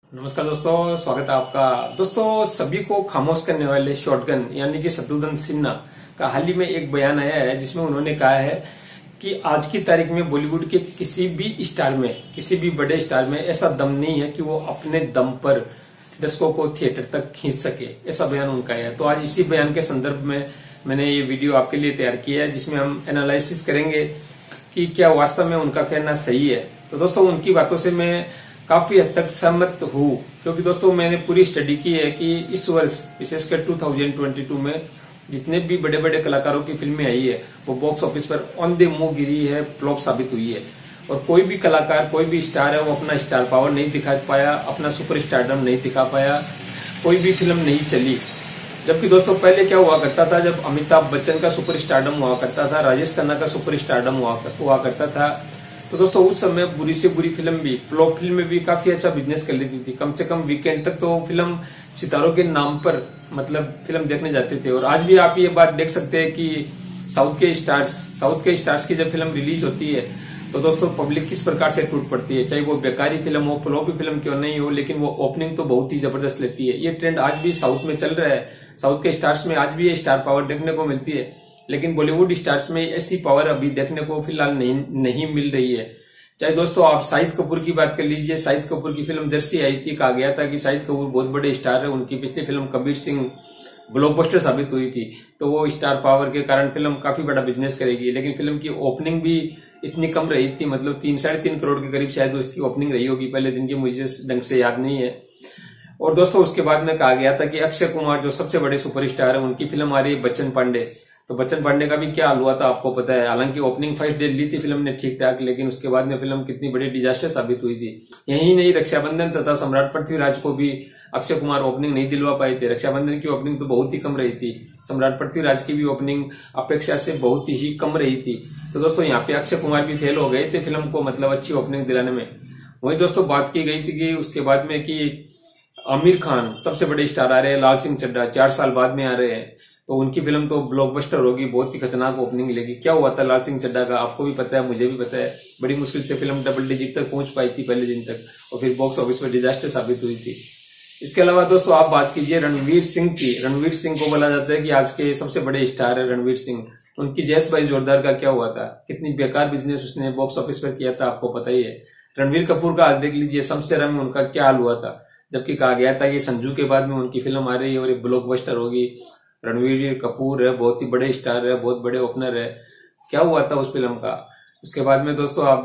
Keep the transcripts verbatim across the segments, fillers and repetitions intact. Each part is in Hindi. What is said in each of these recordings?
नमस्कार दोस्तों, स्वागत है आपका। दोस्तों, सभी को खामोश करने वाले शॉटगन यानी कि शत्रुघ्न सिन्हा का हाल ही में एक बयान आया है जिसमें उन्होंने कहा है कि आज की तारीख में बॉलीवुड के किसी भी स्टार में, किसी भी बड़े स्टार में ऐसा दम नहीं है कि वो अपने दम पर दर्शकों को थिएटर तक खींच सके। ऐसा बयान उनका है। तो आज इसी बयान के संदर्भ में मैंने ये वीडियो आपके लिए तैयार किया है जिसमें हम एनालिसिस करेंगे कि क्या वास्तव में उनका कहना सही है। तो दोस्तों, उनकी बातों से मैं काफी हद तक सहमत हूँ, क्योंकि दोस्तों मैंने पूरी स्टडी की है कि इस वर्ष विशेषकर दो हज़ार बाईस में जितने भी बड़े बड़े कलाकारों की फिल्में आई है वो बॉक्स ऑफिस पर ऑन द मुंह गिरी है, फ्लॉप साबित हुई है। और कोई भी कलाकार, कोई भी स्टार है वो अपना स्टार पावर नहीं दिखा पाया, अपना सुपर स्टारडम नहीं दिखा पाया, कोई भी फिल्म नहीं चली। जबकि दोस्तों पहले क्या हुआ करता था, जब अमिताभ बच्चन का सुपर स्टारडम हुआ करता था, राजेश खन्ना का सुपर स्टारडम हुआ हुआ करता था, तो दोस्तों उस समय बुरी से बुरी फिल्म भी, फ्लॉप फिल्म भी काफी अच्छा बिजनेस कर लेती थी। कम से कम वीकेंड तक तो फिल्म सितारों के नाम पर मतलब फिल्म देखने जाते थे। और आज भी आप ये बात देख सकते हैं कि साउथ के स्टार्स साउथ के स्टार्स की जब फिल्म रिलीज होती है तो दोस्तों पब्लिक किस प्रकार से टूट पड़ती है। चाहे वो बेकारी फिल्म हो, फ्लॉपी फिल्म क्यों नहीं हो, लेकिन वो ओपनिंग तो बहुत ही जबरदस्त लेती है। ये ट्रेंड आज भी साउथ में चल रहा है। साउथ के स्टार्स में आज भी ये स्टार पावर देखने को मिलती है, लेकिन बॉलीवुड स्टार्स में ऐसी पावर अभी देखने को फिलहाल नहीं नहीं मिल रही है। चाहे दोस्तों आप शाहिद कपूर की बात कर लीजिए। शाहिद कपूर की फिल्म जर्सी आई थी, कहा गया था कि शाहिद कपूर बहुत बड़े स्टार है, उनकी पिछली फिल्म कबीर सिंह ब्लॉकबस्टर साबित हुई थी, तो वो स्टार पावर के कारण फिल्म काफी बड़ा बिजनेस करेगी। लेकिन फिल्म की ओपनिंग भी इतनी कम रही थी, मतलब तीन साढ़े तीन करोड़ के करीब शायद उसकी ओपनिंग रही होगी पहले दिन की, मुझे ढंग से याद नहीं है। और दोस्तों उसके बाद में कहा गया था कि अक्षय कुमार जो सबसे बड़े सुपरस्टार है, उनकी फिल्म आ रही है बच्चन पांडे। तो बच्चन पांडे का भी क्या हाल हुआ था आपको पता है। हालांकि ओपनिंग फर्स्ट डे ली थी फिल्म ने ठीक ठाक, लेकिन उसके बाद में फिल्म कितनी बड़ी डिजास्टर साबित हुई थी। यही नहीं, रक्षाबंधन तथा सम्राट पृथ्वीराज को भी अक्षय कुमार ओपनिंग नहीं दिलवा पाए थे। रक्षाबंधन की ओपनिंग तो बहुत ही कम रही थी, सम्राट पृथ्वीराज की भी ओपनिंग अपेक्षा से बहुत ही कम रही थी। तो दोस्तों यहाँ पे अक्षय कुमार भी फेल हो गए थे फिल्म को मतलब अच्छी ओपनिंग दिलाने में। वही दोस्तों बात की गई थी कि उसके बाद में कि आमिर खान सबसे बड़े स्टार आ रहे हैं, लाल सिंह चड्ढा चार साल बाद में आ रहे हैं, तो उनकी फिल्म तो ब्लॉकबस्टर होगी, बहुत ही खतरनाक ओपनिंग लेगी। क्या हुआ था लाल सिंह चड्ढा का आपको भी पता है, मुझे भी पता है। बड़ी मुश्किल से फिल्म डबल डिजिट तक पहुंच पाई थी पहले दिन तक, और फिर बॉक्स ऑफिस पर डिजास्टर साबित हुई थी। इसके अलावा दोस्तों आप बात कीजिए रणवीर सिंह की। रणवीर सिंह को बोला जाता है कि आज के सबसे बड़े स्टार है रणवीर सिंह। उनकी जैस भाई जोरदार का क्या हुआ था, कितनी बेकार बिजनेस उसने बॉक्स ऑफिस पर किया था आपको पता ही है। रणवीर कपूर का देख लीजिए, शमशेर में उनका क्या हाल हुआ था, जबकि कहा गया था कि संजू के बाद में उनकी फिल्म आ रही है और ये ब्लॉकबस्टर होगी। रणवीर कपूर है, बहुत ही बड़े स्टार है, बहुत बड़े ओपनर है, क्या हुआ था उस फिल्म का। उसके बाद में दोस्तों आप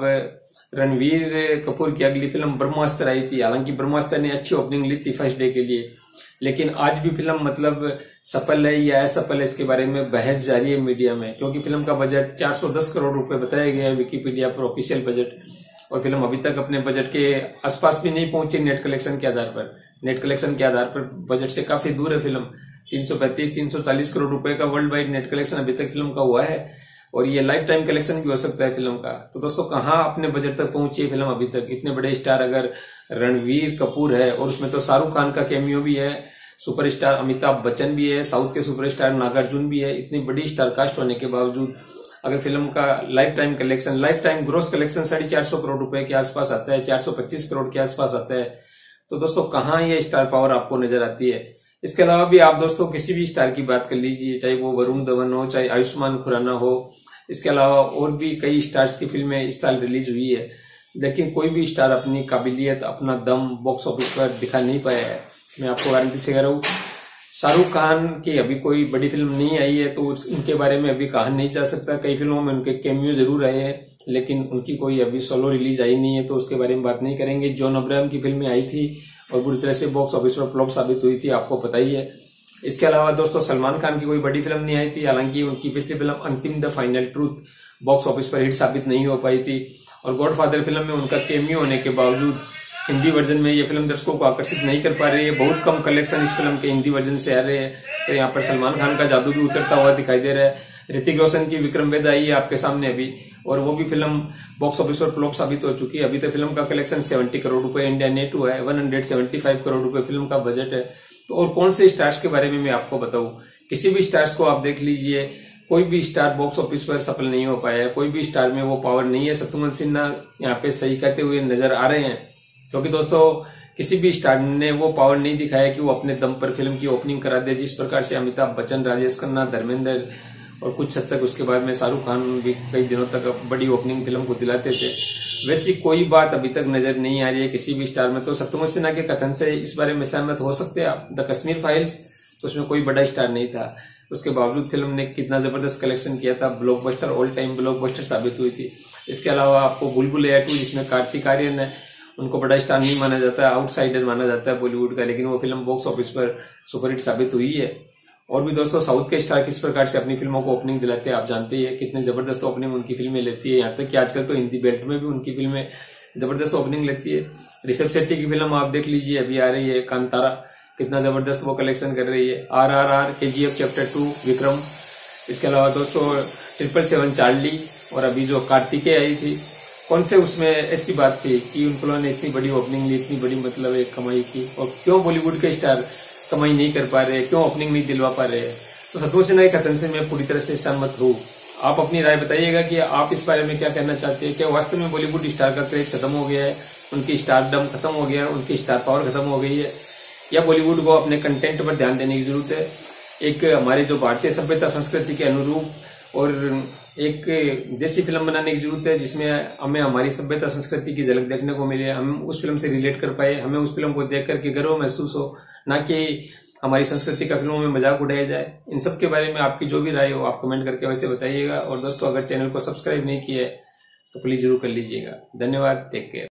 रणवीर कपूर की अगली फिल्म ब्रह्मास्त्र आई थी। हालांकि ब्रह्मास्त्र ने अच्छी ओपनिंग ली थी फर्स्ट डे के लिए, लेकिन आज भी फिल्म मतलब सफल है या असफल है इसके बारे में बहस जारी है मीडिया में, क्योंकि फिल्म का बजट चार सौ दस करोड़ रुपए बताया गया है विकिपीडिया पर ऑफिशियल बजट, और फिल्म अभी तक अपने बजट के आसपास भी नहीं पहुंची नेट कलेक्शन के आधार पर। नेट कलेक्शन के आधार पर बजट से काफी दूर है फिल्म। तीन सौ पैंतीस तीन सौ चालीस करोड़ रुपए का वर्ल्ड वाइड नेट कलेक्शन अभी तक फिल्म का हुआ है, और ये लाइफ टाइम कलेक्शन भी हो सकता है फिल्म का। तो दोस्तों कहाँ अपने बजट तक पहुंची है फिल्म अभी तक। इतने बड़े स्टार अगर रणवीर कपूर है, और उसमें तो शाहरुख खान का कैमियो भी है, सुपरस्टार अमिताभ बच्चन भी है, साउथ के सुपरस्टार नागार्जुन भी है, इतनी बड़ी स्टार कास्ट होने के बावजूद अगर फिल्म का life time collection, life time gross collection साढ़े चार सौ करोड़ रुपए के आसपास आता है, चार सौ पच्चीस करोड़ के आसपास आता है, तो दोस्तों कहाँ ये स्टार पावर आपको नजर आती है। इसके अलावा भी आप दोस्तों किसी भी स्टार की बात कर लीजिए, चाहे वो वरुण धवन हो, चाहे आयुष्मान खुराना हो, इसके अलावा और भी कई स्टार्स की फिल्में इस साल रिलीज हुई है, लेकिन कोई भी स्टार अपनी काबिलियत, अपना दम बॉक्स ऑफिस पर दिखा नहीं पाया है। मैं आपको गारंटी से कह रहा हूँ, शाहरुख खान की अभी कोई बड़ी फिल्म नहीं आई है तो उनके बारे में अभी कहा नहीं जा सकता। कई फिल्मों में उनके कैमियो जरूर रहे हैं, लेकिन उनकी कोई अभी सोलो रिलीज आई नहीं है, तो उसके बारे में बात नहीं करेंगे। जॉन अब्राहम की फिल्में आई थी और बुरी तरह से बॉक्स ऑफिस पर फ्लॉप साबित हुई थी, आपको पता ही है। इसके अलावा दोस्तों सलमान खान की कोई बड़ी फिल्म नहीं आई थी, हालांकि उनकी पिछली film Antim the final truth box office पर हिट साबित नहीं हो पाई थी, और गॉडफादर फिल्म में उनका कैमियो होने के बावजूद हिंदी वर्जन में ये फिल्म दर्शकों को आकर्षित नहीं कर पा रही है। बहुत कम कलेक्शन इस फिल्म के हिंदी वर्जन से आ रहे हैं, तो यहाँ पर सलमान खान का जादू भी उतरता हुआ दिखाई दे रहा है। ऋतिक रोशन की विक्रम वेद आई है आपके सामने अभी, और वो भी फिल्म बॉक्स ऑफिस पर फ्लॉप साबित हो चुकी है। अभी तक फिल्म का कलेक्शन सत्तर करोड़ रुपए इंडिया नेट हुआ है, एक सौ पचहत्तर करोड़ रुपए फिल्म का बजट है। तो और कौन से स्टार्स के बारे में मैं आपको बताऊं, किसी भी स्टार्स को आप देख लीजिए, कोई भी स्टार बॉक्स ऑफिस पर सफल नहीं हो पाया है, कोई भी स्टार में वो पावर नहीं है। शत्रुघ्न सिन्हा यहाँ पे सही कहते हुए नजर आ रहे हैं, क्योंकि दोस्तों किसी भी स्टार ने वो पावर नहीं दिखाया कि वो अपने दम पर फिल्म की ओपनिंग करा दे। जिस प्रकार से अमिताभ बच्चन, राजेश खन्ना, धर्मेंद्र और कुछ हद तक उसके बाद में शाहरुख खान भी कई दिनों तक बड़ी ओपनिंग फिल्म को दिलाते थे, वैसी कोई बात अभी तक नजर नहीं आ रही है किसी भी स्टार में। तो शत्रुघ्न सिन्हा के कथन से इस बारे में सहमत हो सकते हैं आप। द कश्मीर फाइल्स, उसमें कोई बड़ा स्टार नहीं था, उसके बावजूद फिल्म ने कितना जबरदस्त कलेक्शन किया था, ब्लॉकबस्टर, ऑल टाइम ब्लॉकबस्टर साबित हुई थी। इसके अलावा आपको बुलबुल टू, जिसमें कार्तिक आर्यन है, उनको बड़ा स्टार नहीं माना जाता है, आउटसाइडर माना जाता है बॉलीवुड का, लेकिन वो फिल्म बॉक्स ऑफिस पर सुपरहिट साबित हुई है। और भी दोस्तों, साउथ के स्टार किस प्रकार से अपनी फिल्मों को ओपनिंग दिलाते हैं आप जानते ही है, कितने जबरदस्त ओपनिंग उनकी फिल्में लेती है। यहाँ तक कि आजकल तो हिंदी बेल्ट में भी उनकी फिल्में जबरदस्त ओपनिंग लेती है। ऋषभ शेट्टी की फिल्म आप देख लीजिए, अभी आ रही है कांतारा, कितना जबरदस्त वो कलेक्शन कर रही है। Are R R, K G F chapter two, Vikram, इसके अलावा दोस्तों ट्रिपल सेवन चार्ली, और अभी जो कार्तिकेय आई थी, कौन से उसमें ऐसी बात थी कि उन लोगों ने इतनी बड़ी ओपनिंग ली, इतनी बड़ी मतलब एक कमाई की, और क्यों बॉलीवुड के स्टार कमाई नहीं कर पा रहे, क्यों ओपनिंग नहीं दिलवा पा रहे। तो शत्रुघ्न सिन्हा के कथन से मैं पूरी तरह से सहमत हूँ। आप अपनी राय बताइएगा कि आप इस बारे में क्या कहना चाहते हैं। क्या वास्तव में बॉलीवुड स्टार का क्रेज खत्म हो गया है, उनकी स्टारडम खत्म हो गया है, उनकी स्टार पावर खत्म हो गई है, या बॉलीवुड को अपने कंटेंट पर ध्यान देने की जरूरत है, एक हमारे जो भारतीय सभ्यता संस्कृति के अनुरूप और एक देसी फिल्म बनाने की जरूरत है, जिसमें हमें हमारी सभ्यता संस्कृति की झलक देखने को मिले, हम उस फिल्म से रिलेट कर पाए, हमें उस फिल्म को देख करके गर्व महसूस हो, ना कि हमारी संस्कृति का फिल्मों में मजाक उड़ाया जाए। इन सब के बारे में आपकी जो भी राय हो आप कमेंट करके वैसे बताइएगा। और दोस्तों, अगर चैनल को सब्सक्राइब नहीं किया है तो प्लीज जरूर कर लीजिएगा। धन्यवाद, टेक केयर।